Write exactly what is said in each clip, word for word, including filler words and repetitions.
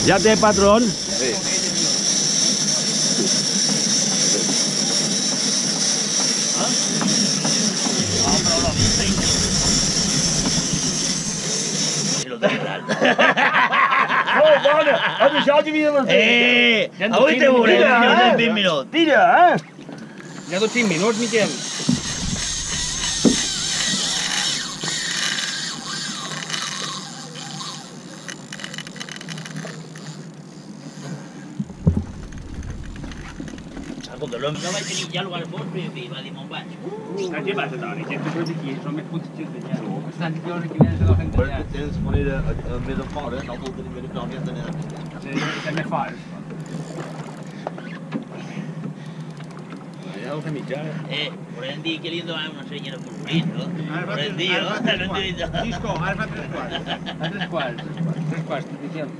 Ja té patrón? Sí. Oh, bona! Has deixat de vida les Eh! Avui te veurem, en vint minuts. Tira, eh? Ja dos cinc minuts, Miquel. Escolta, no vaig tenir ja el bosc i va dir me'n vaig. Aquí vas, Toni, que tu aquí són més punts d'allà. Estan aquí els equipaments de la gent Però d'allà. tens manera més a fora, no cal tenir més a prop, ja tenen aquí. Sí, estan més fora. Ja ho fem mitjà. Eh, podem dir que li hem donat una senyora pulmorit, no? Podem dir, no? No hem dit això. Xisco, ara fa tres quarts. Fa tres quarts, tres quarts, Miquel.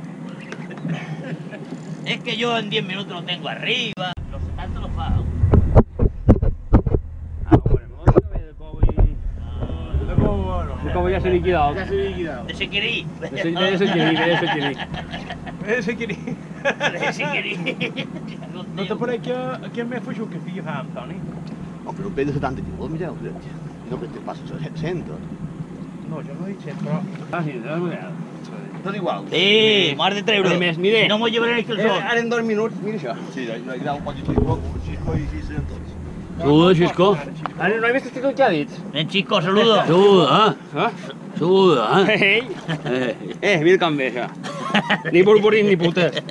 Es que yo en diez minutos lo tengo arriba. Los setanta lo fa, ¿no? Ah, bueno, no de cobo y... De cobo, no. De cobo ya se ha liquidado. Ya se ha liquidado. De Sequerí. De ese de ese quirí, de ese quirí. De ese quirí. De Sequerí. No te pareix que, que és més feixut que fill fam, Toni? No, però un pell de setanta quilos, Miquel, crec. No, que te passes a cent. No, jo no he dit cent, però... Ah, sí, de la model. Tot igual. Sí, más de tres euros. Mire, mire. Si no me llevaré el calzón. Ara en dos minuts, mira això. Sí, allà ho pots dir Xisco i Xisco i tots. Saluda, Xisco. Ara no he vist el que ha dit. Ven, chico, saludo. Saluda, eh? Saluda, eh? Ei! Eh, mira com ve això. Ni burburín ni puta. T'he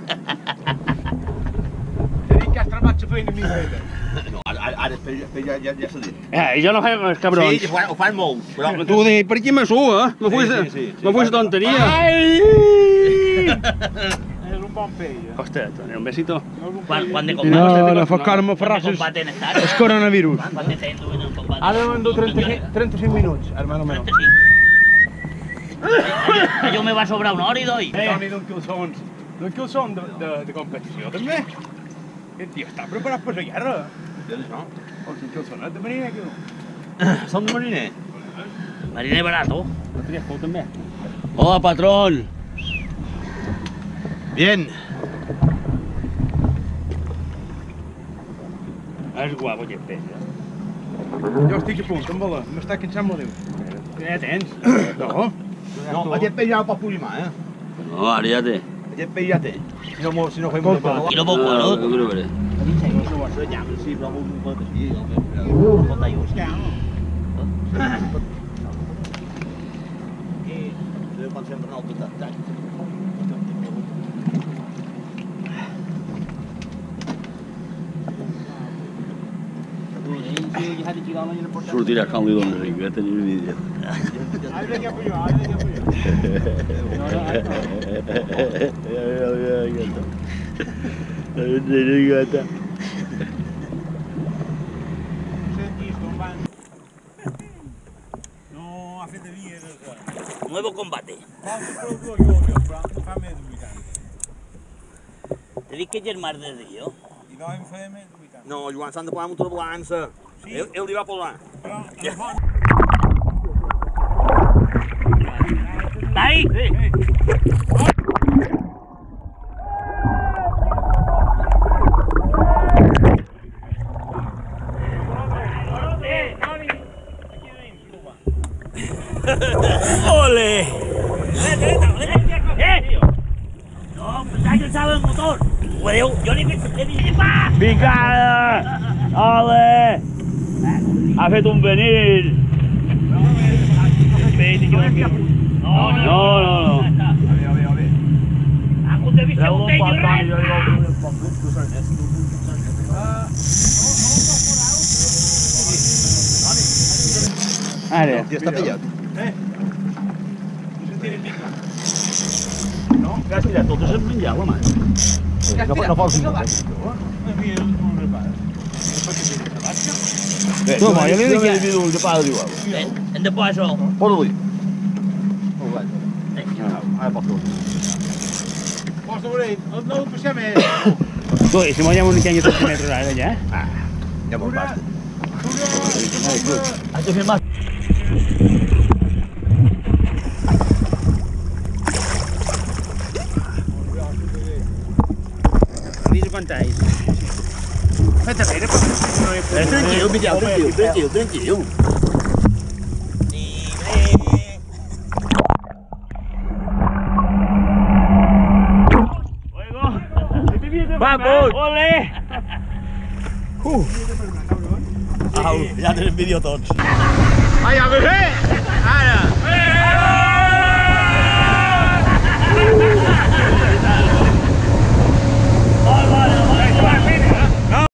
dit que has trebat la feina mitja. No, ara, ara després ja, ja, ja s'ha dit. Eh, jo no faig els cabrons. Sí, ho fan, ho fan molt, però... Tu ho dius, per aquí me sou, eh? Me fuis sí, sí, sí. me fuis tonteria. Ai! És un bon pell, eh? Costa, Toni, un besito. Quan, quan de No, combate. no fa cara, me Quan de faràs combate en estar. el coronavirus. Quan de estar en un combate. Ara m'han dut trenta-cinc minuts, hermano meu. trenta-cinc. Allò me va sobrar una hora i doy. Toni, d'un quilsons. D'un quilson de, de, de competició, també. Aquest tio està preparat per la guerra. Què és això? O un quilsonet de mariner, aquí. Som de mariner. Mariner barato. No tenies por també? Hola, patrón. Bien. És guapo aquest peix, eh? Jo estic a punt, amb la. M'està cansant molt Déu. Ja tens. No. No, aquest peix ja el pot pujar, eh? No, ara ja té. Aquest peix ja té. Si no, si no fem una cosa... I no puc, no? Jo crec que No ho sé, ja, sí, però un pot així, no? Pot ayudar. I quan sempre no el tot sortirà com li dones ric, ja tenim una idea. Ara que pujo, ara que pujo. No ha fet de dia, Nuevo combate. fa més de vuitanta. Te dic que germà del Rio. I no en feia més de vuitanta. No, Joan, s'han de posar amb una balança. Sí. Ell, ell li va posar. Però, Ja. ¿Está ahí? ¡Ole! ¡Eh! No, pues hay que saber el motor. Joder, yo le dije más. Picada! Ole! Ha fet un venir! No, no, No, no, no. Hago de visión, Treu-lo usted un y quart d'any, el jo resto. dic, ara. Ja està pillat. Eh? No, ja has tirat tot, has menjat la mà. No, no pots dir. No, ma, jo li dic que... divido el de padre igual. En de poso. Posa-li. Ara pots dir. Posa l'orell, no ho passem més. Tu, i si m'ho llamo un quinze centímetres ara, ja? Ah, ja me'n basta. Hay que filmar. tay. Aspetta bene, poi non è Eh, tranquillo, vediamo, tranquillo, tranquillo, tranquillo. Vamos! Olé! Au, ja, dat is een video tot. Ah ja, we gaan! Ah ja!